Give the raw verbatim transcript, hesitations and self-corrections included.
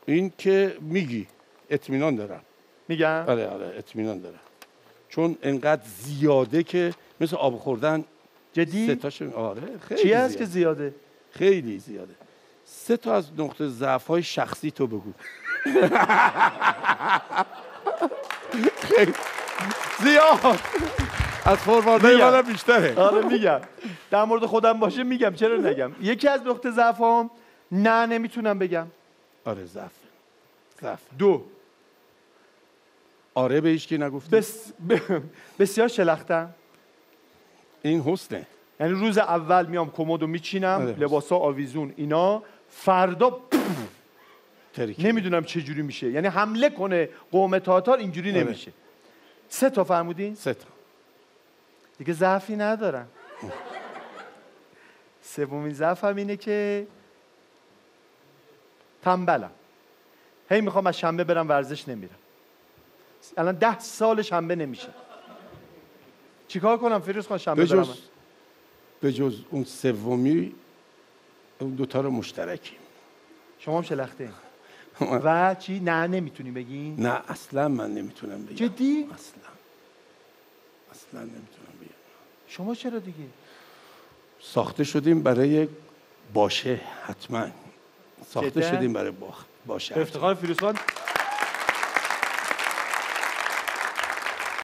این که میگی اطمینان دارم. میگم؟ آره آره اطمینان دارم. چون انقدر زیاده که مثل آب خوردن. جدی؟ سه تاشون آره خیلی چی هست زیاده. که زیاده؟ خیلی زیاده. سه تا از نقطه ضعف‌های شخصی تو بگو. خیلی زیاد. از فورواردهای منم بیشتره. آره میگم. در مورد خودم باشه میگم، چرا نگم. یکی از نقطه ضعفام نه نمیتونم بگم. آره ضعف. ضعف. دو، آره به هیچ کی نگفتی؟ بس... ب... بسیار شلختم. این حسنه. یعنی روز اول میام کمدو میچینم، آره. لباسا آویزون اینا، فردا ترکی. نمیدونم چه جوری میشه. یعنی حمله کنه قوم تاتار اینجوری آره. نمیشه. سه تا فرمودین؟ سه تا. دیگه ضعفی ندارم. سومین ضعفم اینه که تنبلم. هی میخوام از شنبه برم ورزش نمیرم. الان ده سال شنبه نمیشه. چیکار کنم فیروز خان شنبه برم؟ بجز به جز اون سومی اون دوتا رو مشترکیم. شما هم شلخته و چی؟ نه نمیتونی بگی؟ نه اصلا من نمیتونم بگم. جدی؟ اصلا اصلا نمیتونم بگم. شما چرا دیگه؟ ساخته شدیم برای باشه حتما. ساخته جدا؟ شدیم برای باشه. به افتخار فیروز خان